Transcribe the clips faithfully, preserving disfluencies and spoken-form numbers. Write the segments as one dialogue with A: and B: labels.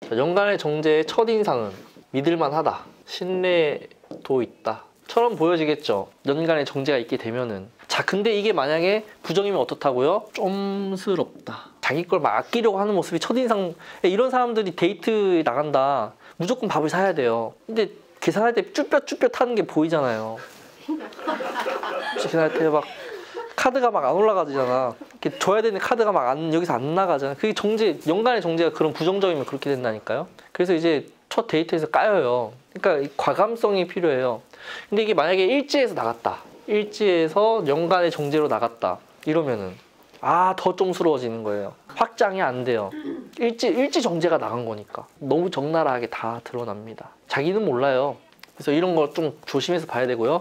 A: 자, 연간의 정제의 첫인상은 믿을만하다, 신뢰도 있다 처럼 보여지겠죠. 연간의 정제가 있게 되면은. 자, 근데 이게 만약에 부정이면 어떻다고요? 좀스럽다. 자기 걸 막 아끼려고 하는 모습이 첫인상. 이런 사람들이 데이트 나간다, 무조건 밥을 사야 돼요. 근데 계산할 때 쭈뼛쭈뼛 하는 게 보이잖아요. 계산할 때 막 카드가 막 안 올라가잖아. 이렇게 줘야 되는 카드가 막 안, 여기서 안 나가잖아. 그게 정제, 연간의 정제가 그런 부정적이면 그렇게 된다니까요. 그래서 이제 첫 데이트에서 까여요. 그러니까 과감성이 필요해요. 근데 이게 만약에 일지에서 나갔다, 일지에서 연간의 정제로 나갔다 이러면은 아, 더 좀스러워지는 거예요. 확장이 안 돼요. 일지, 일지 정제가 나간 거니까 너무 적나라하게 다 드러납니다. 자기는 몰라요. 그래서 이런 걸 좀 조심해서 봐야 되고요.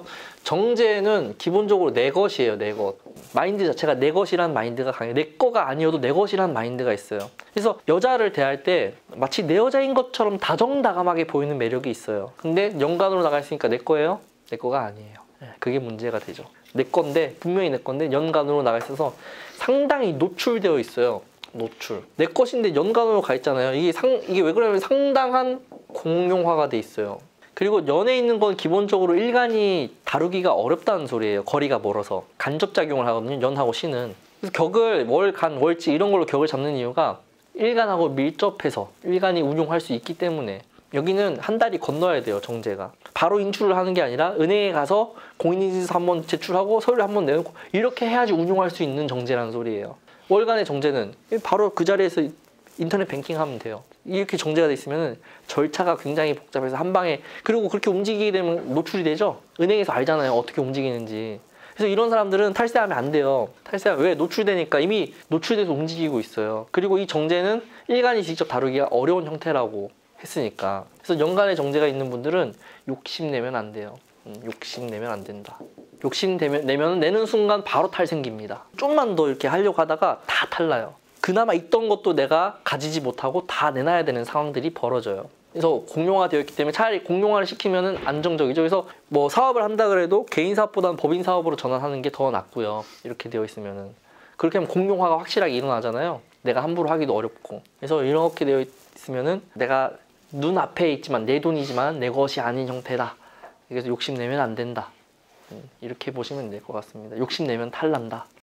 A: 정제는 기본적으로 내 것이에요. 내 것. 마인드 자체가 내 것이란 마인드가 강해요. 내 거가 아니어도 내 것이란 마인드가 있어요. 그래서 여자를 대할 때 마치 내 여자인 것처럼 다정다감하게 보이는 매력이 있어요. 근데 연간으로 나가 있으니까 내 거예요? 내 거가 아니에요. 그게 문제가 되죠. 내 건데, 분명히 내 건데 연간으로 나가 있어서 상당히 노출되어 있어요. 노출. 내 것인데 연간으로 가 있잖아요. 이게 상, 이게 왜 그러냐면 상당한 공용화가 돼 있어요. 그리고 연에 있는 건 기본적으로 일간이 다루기가 어렵다는 소리예요. 거리가 멀어서. 간접작용을 하거든요, 연하고 신은. 그래서 격을 월, 간, 월지 이런 걸로 격을 잡는 이유가 일간하고 밀접해서 일간이 운용할 수 있기 때문에. 여기는 한 달이 건너야 돼요, 정제가. 바로 인출을 하는 게 아니라 은행에 가서 공인인증서 한번 제출하고 서류 한번 내놓고 이렇게 해야지 운용할 수 있는 정제라는 소리예요. 월간의 정제는 바로 그 자리에서 인터넷 뱅킹 하면 돼요. 이렇게 정제가 돼 있으면 절차가 굉장히 복잡해서 한 방에, 그리고 그렇게 움직이게 되면 노출이 되죠. 은행에서 알잖아요, 어떻게 움직이는지. 그래서 이런 사람들은 탈세하면 안 돼요. 탈세하면 왜? 노출되니까 이미 노출돼서 움직이고 있어요. 그리고 이 정제는 일간이 직접 다루기가 어려운 형태라고 했으니까. 그래서 연간의 정제가 있는 분들은 욕심내면 안 돼요. 음, 욕심내면 안 된다. 욕심내면 내면 내는 순간 바로 탈 생깁니다. 좀만 더 이렇게 하려고 하다가 다 탈나요. 그나마 있던 것도 내가 가지지 못하고 다 내놔야 되는 상황들이 벌어져요. 그래서 공용화되어 있기 때문에 차라리 공용화를 시키면 안정적이죠. 그래서 뭐 사업을 한다 그래도 개인 사업보다는 법인 사업으로 전환하는 게 더 낫고요. 이렇게 되어 있으면은. 그렇게 하면 공용화가 확실하게 일어나잖아요. 내가 함부로 하기도 어렵고. 그래서 이렇게 되어 있으면은 내가 눈앞에 있지만 내 돈이지만 내 것이 아닌 형태다. 그래서 욕심내면 안 된다. 이렇게 보시면 될 것 같습니다. 욕심내면 탈난다.